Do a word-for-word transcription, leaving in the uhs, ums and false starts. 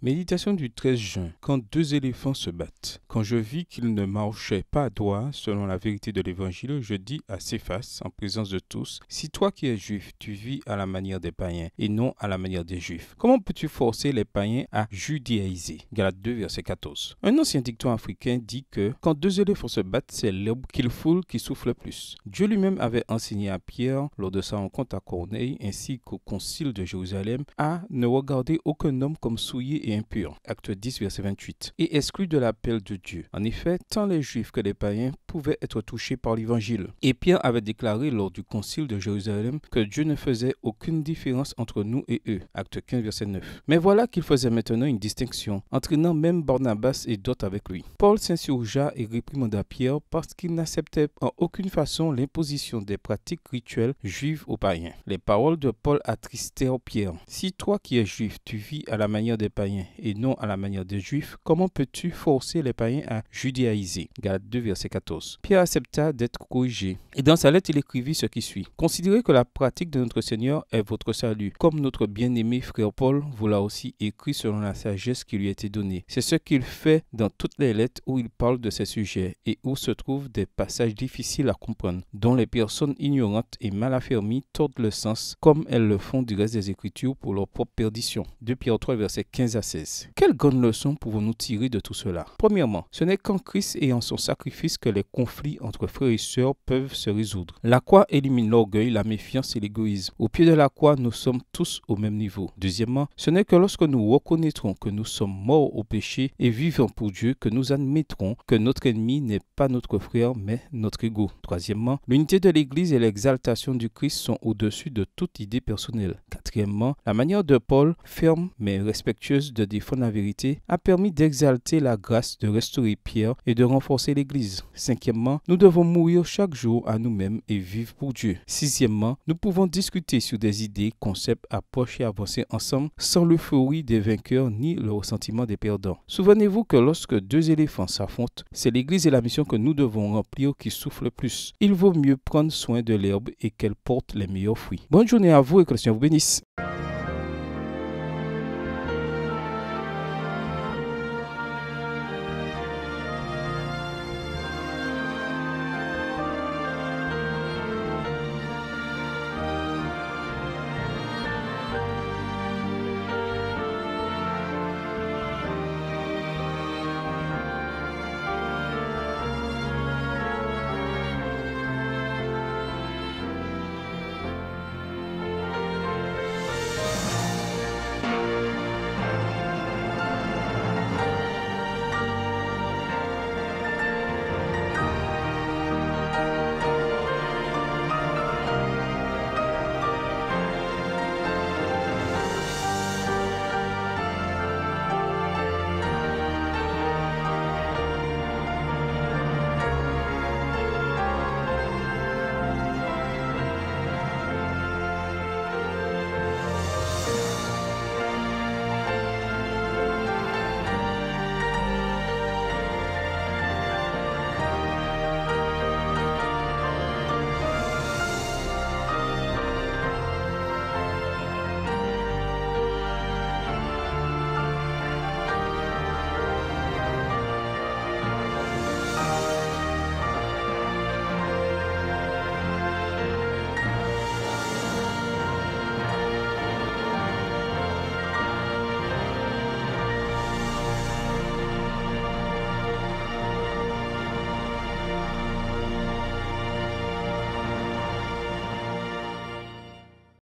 Méditation du treize juin. Quand deux éléphants se battent. Quand je vis qu'ils ne marchaient pas à droit selon la vérité de l'évangile, je dis à Céphas, en présence de tous, si toi qui es juif, tu vis à la manière des païens et non à la manière des juifs, comment peux-tu forcer les païens à judaïser? Galates deux, verset quatorze. Un ancien dicton africain dit que quand deux éléphants se battent, c'est l'herbe qu'ils foulent qui souffle plus. Dieu lui-même avait enseigné à Pierre, lors de sa rencontre à Corneille, ainsi qu'au concile de Jérusalem, à ne regarder aucun homme comme souillé et impur. Acte dix, verset vingt-huit. Et exclu de l'appel de Dieu. En effet, tant les juifs que les païens pouvaient être touchés par l'évangile. Et Pierre avait déclaré lors du concile de Jérusalem que Dieu ne faisait aucune différence entre nous et eux. Acte quinze, verset neuf. Mais voilà qu'il faisait maintenant une distinction, entraînant même Barnabas et d'autres avec lui. Paul s'insurgea et réprimanda Pierre parce qu'il n'acceptait en aucune façon l'imposition des pratiques rituelles juives aux païens. Les paroles de Paul attristèrent Pierre. Si toi qui es juif, tu vis à la manière des païens et non à la manière des juifs, comment peux-tu forcer les païens à judaïser? Galates deux, verset quatorze. Pierre accepta d'être corrigé. Et dans sa lettre, il écrivit ce qui suit. Considérez que la pratique de notre Seigneur est votre salut. Comme notre bien-aimé frère Paul vous l'a aussi écrit selon la sagesse qui lui a été donnée. C'est ce qu'il fait dans toutes les lettres où il parle de ces sujets et où se trouvent des passages difficiles à comprendre, dont les personnes ignorantes et mal affermies tordent le sens, comme elles le font du reste des Écritures pour leur propre perdition. deux Pierre trois, verset quinze à seize. Quelle grande leçon pouvons-nous tirer de tout cela? Premièrement, ce n'est qu'en Christ et en son sacrifice que les conflits entre frères et sœurs peuvent se résoudre. La croix élimine l'orgueil, la méfiance et l'égoïsme. Au pied de la croix, nous sommes tous au même niveau. Deuxièmement, ce n'est que lorsque nous reconnaîtrons que nous sommes morts au péché et vivants pour Dieu que nous admettrons que notre ennemi n'est pas notre frère mais notre ego. Troisièmement, l'unité de l'Église et l'exaltation du Christ sont au-dessus de toute idée personnelle. Quatrièmement, la manière de Paul, ferme mais respectueuse de défendre la vérité, a permis d'exalter la grâce, de restaurer Pierre et de renforcer l'Église. Cinquièmement, nous devons mourir chaque jour à nous-mêmes et vivre pour Dieu. Sixièmement, nous pouvons discuter sur des idées, concepts, approches et avancer ensemble sans l'euphorie des vainqueurs ni le ressentiment des perdants. Souvenez-vous que lorsque deux éléphants s'affrontent, c'est l'Église et la mission que nous devons remplir qui souffrent le plus. Il vaut mieux prendre soin de l'herbe et qu'elle porte les meilleurs fruits. Bonne journée à vous et que le Seigneur vous bénisse.